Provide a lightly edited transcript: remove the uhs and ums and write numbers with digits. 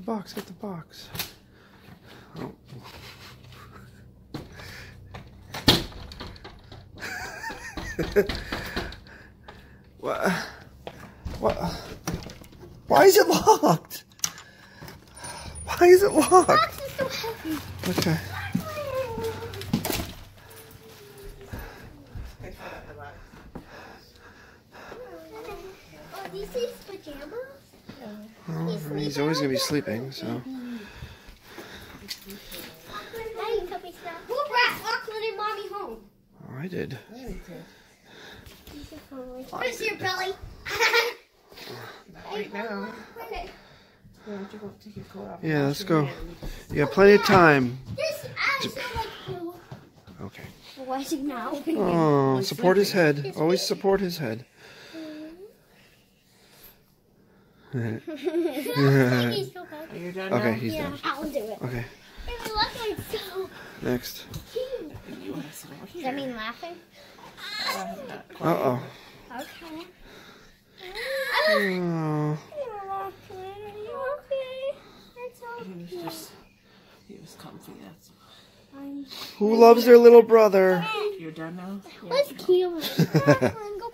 box. Get the box. Oh. What? What? Why is it locked? Why is it locked? The box is so heavy. Okay. Oh, these his pajamas? Well, he's always gonna be sleeping, so. Who brought Lachlan and Mommy home? Oh, I did. Where's your belly? Right now. Okay. Why don't you go take your coat off? Yeah, let's go. You got plenty of time. This is like poo. Okay. Why is it now? Oh, support his head. Always support his head. He's so bad. Are you done now? Okay, he's Yeah, done. I'll do it. Okay, It looks like so next. cute. You want to sit over Does here? that mean laughing? Not quite. Uh-oh. Okay. Oh. Lachlan, are you okay? It's He was comfy, that's Who loves their little brother? You're done now? Let's cute. Lachlan, go